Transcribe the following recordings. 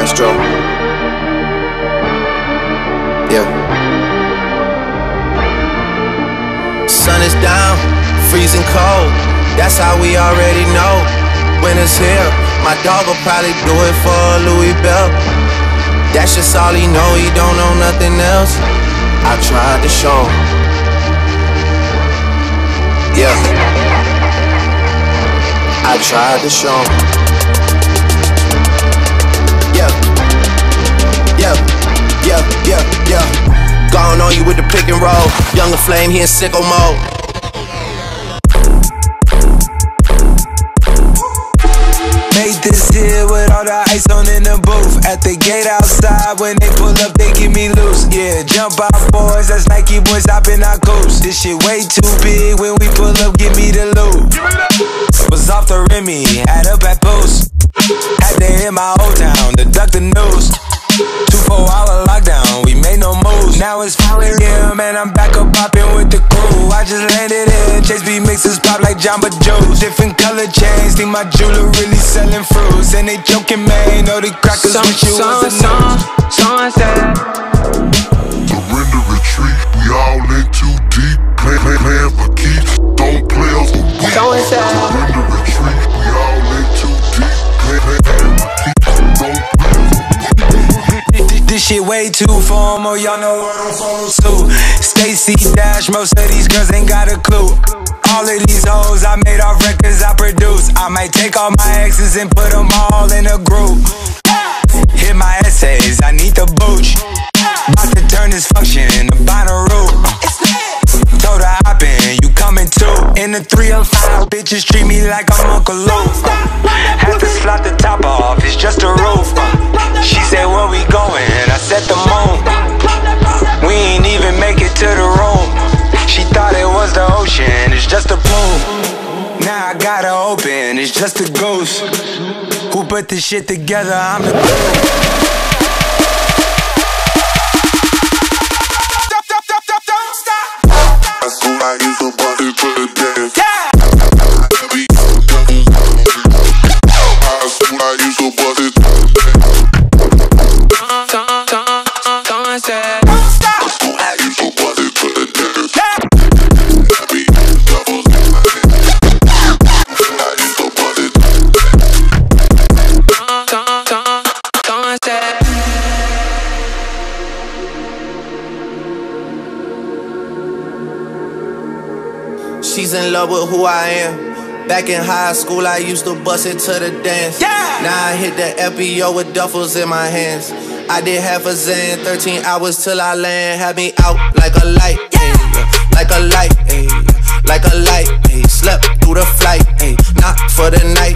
Maestro. Yeah. Sun is down, freezing cold. That's how we already know. Winter's here. My dog will probably do it for Louis Bell. That's just all he know. He don't know nothing else. I tried to show him. Yeah. I tried to show him. Yeah. Yeah. Yeah. Yeah. Yeah. Gone on you with the pick and roll. Younger Flame, he in sicko mode. Made this here with all the ice on in the booth. At the gate outside, when they pull up, they give me loose. Yeah, jump out boys, that's Nike boys hopping our coast. This shit way too big, when we pull up, give me the loot. Was off the Remy, had up at post. Had to hit my old town to duck the news. 2-4-hour lockdown, we made no moves. Now it's 4 AM and I'm back up popping with the crew. I just landed in, Chase B mixes pop like Jamba Joe's. Different color chains, think my jeweler really selling fruits. And they joking, man, know the crackers wish you was a news. Surrender, retreat, we all in too deep. Plan for keeps, don't play us for weeks. Surrender, retreat, we all in too deep. Plan for keeps, don't play us for weeks. This shit way too formal, y'all know what I'm follow suit. Stacy Dash, most of these girls ain't got a clue. All of these hoes I made off records I produce. I might take all my exes and put them all in a group. Hit my essays, I need the booch. About to turn this function into Bonnaroo. Throw the hop in, you coming too. In the 305, bitches treat me like I'm Uncle Luke. Had to slot the top off, it's just a roof. She said, where we going? I said the moon. We ain't even make it to the room. She thought it was the ocean, it's just a plume. Now I gotta open, it's just a ghost. Who put this shit together? I'm the glue. I use a body for the dance. I use a body. She's in love with who I am. Back in high school, I used to bust it to the dance. Now I hit the FBO with duffels in my hands. I did half a Zan, 13 hours till I land. Had me out like a light, like a light, like a light. Slept through the flight, not for the night.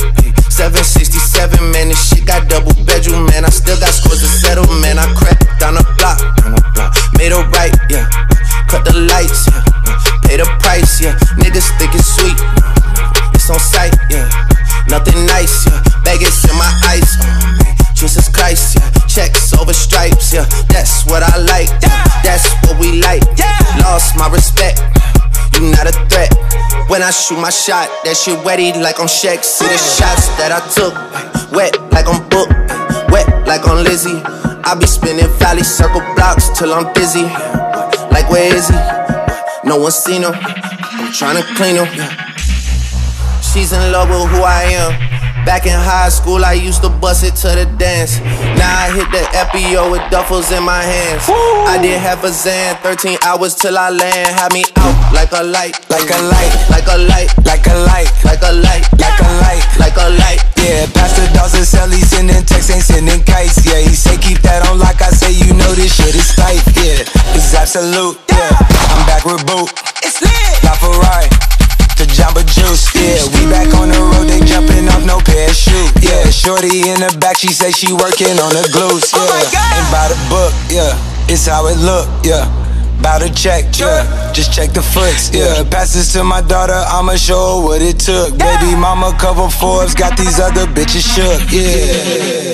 767, man, this shit got double bedroom, man. I still got scores to settle, man. I crept down the block, made a right, yeah. Cut the lights, yeah. Pay the price, yeah. Niggas think it's sweet, it's on sight, yeah. Nothing nice, yeah. Baguettes in my ice, Jesus Christ, yeah. Checks over stripes, yeah. That's what I like, yeah. That's what we like, yeah. Lost my respect, you not a threat. When I shoot my shot, that shit wetty like on Shaq. See the shots that I took, wet like on Book, wet like on Lizzie. I be spinning valley circle blocks till I'm dizzy. Like where is he? No one seen him. I'm tryna clean him. She's in love with who I am. Back in high school, I used to bust it to the dance. Now I hit the FBO with duffels in my hands. I did half a Zan, 13 hours till I land. Had me out like a light, like a light, like a light, like a light, like a light, like a light, like a light. Yeah, Pastor Dawson sell, he sending texts, ain't sending kites. Yeah, he say keep that on like I say, you know this shit is tight. Yeah, it's absolute. Yeah, I'm back with Boot. It's lit. La Ferrari to Jamba Juice. Yeah, we back on the road, they jumping off no parachute. Yeah, shorty in the back, she say she working on the glutes. Yeah, ain't by the book. Yeah, it's how it look. Yeah. Bout to check, yeah. Just check the foots, yeah. Pass this to my daughter, I'ma show her what it took. Baby mama cover Forbes, got these other bitches shook, yeah.